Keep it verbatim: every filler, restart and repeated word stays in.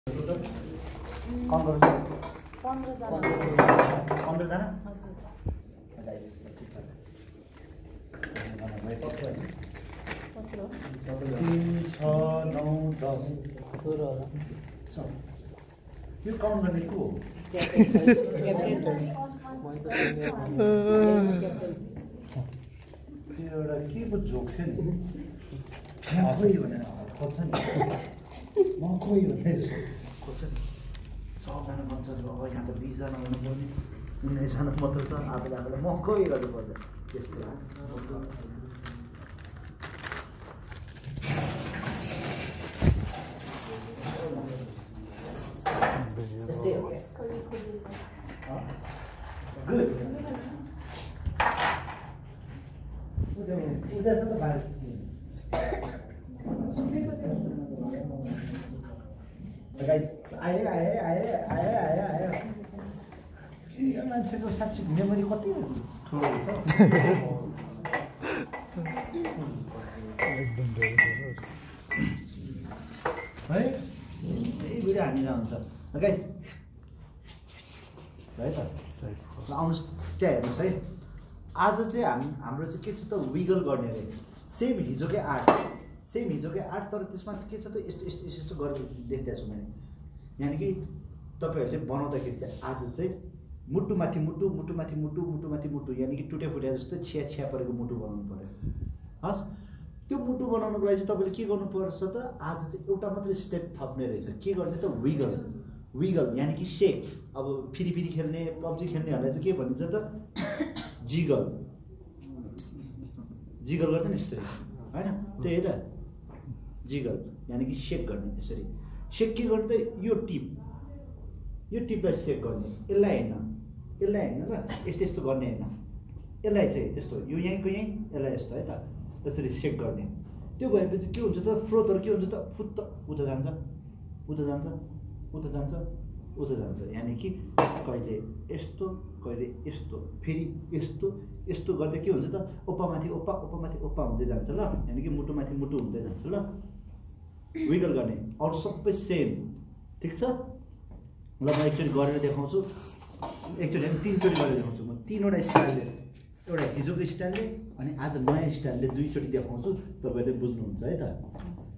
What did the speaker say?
कौन करो पंद्रह जना पंद्रह जना तीन छ नौ दस सोह्र यो काउन्ट गर्ने को हो त्यो एउटा के पो जोक थियो नि खोइ भनेर खोज्छ नि म खोइ भनेर खोज्छ नि सबजना मान्छेहरू अब यहाँ त बिसजना हुनुपर्ने उन्नाइसजना मात्र छ आफूले आफूलाई म खोइ गर्नुपर्छ त्यस्तो लाग्छ त्यस्तै हो Good. उद्या छ त बाहिर गाइस आए आए आए आए आए आए यो मान्छेको साँच्ची मेमोरी कति ठुलो हुन्छ है यही भिडियो हानेर हुन्छ गाइस है त आउनुहोस् त्यहाँ हेर्नुहोस् है आज चाहिँ हाम हाम्रो चाहिँ के छ त विगल गर्ने रहेछ सेम हिजोकै आर्ट सेम हिजोकै आर्ट तर त्यसमा चाहिँ के छ त यस्तो यस्तो यस्तो यस्तो गरेर देख्दैछु छु मैले यानि कि तपाईँहरूले बनाउँदाखेरि चाहिँ आज चाहिँ मुटुमाथि मुटु मुटुमाथि मुटु मुटुमाथि मुटु यानि कि टुटे फुटे जस्तो छिया छिया परेको मुटु बनाउनु पर्यो हस् त्यो मुटु बनाउनुको लागि चाहिँ तपाईँले के गर्नुपर्छ त आज चाहिँ एउटा मात्रै स्टेप थप्ने रहेछ के गर्ने त विगल विगल यानि कि सेक अब फेरि फेरि खेल्ने पब्जी खेल्नेहरूलाई चाहिँ के भनिन्छ त जिगल जिगल गर्छ नि यसरी होइन त्यही त जिगल यानि कि सेक गर्ने यसरी सेक के गर्ने त यो टिप यो टिपलाई सेक गर्ने यसलाई होइन यसलाई होइन ल यस्तो यस्तो गर्ने होइन यसलाई चाहिँ यस्तो यो यहीँको यहीँ यसलाई यस्तो है त यसरी सेक गर्ने त्यो भएपछि के हुन्छ त फ्लोतहरू के हुन्छ त फुत्त उता जान्छ उता जान्छ उता जान्छ उता जान्छ यानि कि कहिले यस्तो कहिले यस्तो फेरि यस्तो यस्तो गर्दा के हुन्छ त ओप्पामाथि ओप्पा ओप्पामाथि ओप्पा हुँदै जान्छ ल यानि कि मुटुमाथि मुटु हुँदै जान्छ ल विगल गर्ने अरू सबै सेम ठिक छ ल म एकचोटि गरेर देखाउँछु एकचोटि हामी तिनचोटि गरेर देखाउँछु म तिनवटा स्टाइलले एउटा हिजोको स्टाइलले अनि आज नयाँ स्टाइलले दुईचोटि देखाउँछु तपाईँहरूले बुझ्नुहुन्छ है त